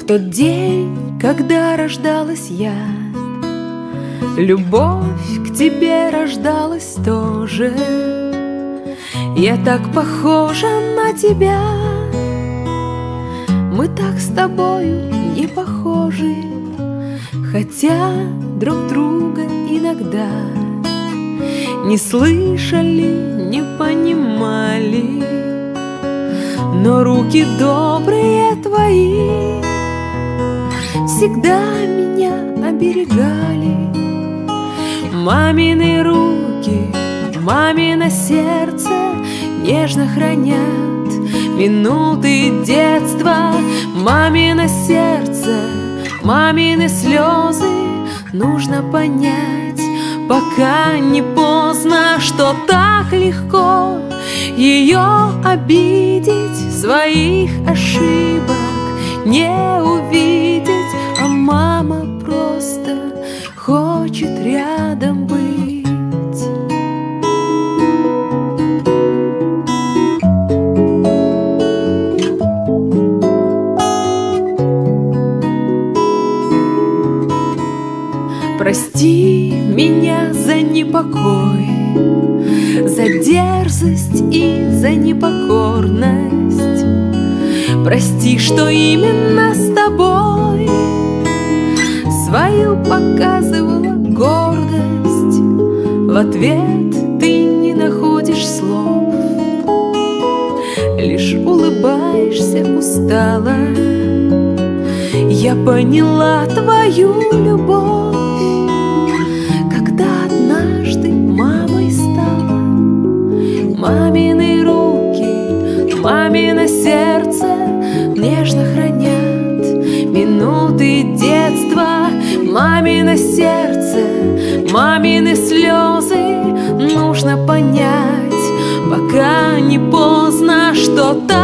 В тот день, когда рождалась я, любовь к тебе рождалась тоже. Я так похожа на тебя, мы так с тобою не похожи, хотя друг друга иногда не слышали, не понимали. Но руки добрые твои всегда меня оберегали. Мамины руки, мамино сердце нежно хранят минуты детства. Мамино сердце, мамины слезы нужно понять, пока не поздно, что так легко ее обидеть, своих ошибок не увидеть. А мама просто хочет рядом быть. Прости меня за непокой, за дерзость и за непокорность. Прости, что именно с тобой свою показывала гордость. В ответ ты не находишь слов, лишь улыбаешься устало. Я поняла твою любовь, когда однажды мамой стала. Мамины руки, мамино сердце нежно хранят минуты детства. Мамино сердце, мамины слезы нужно понять, пока не поздно, что так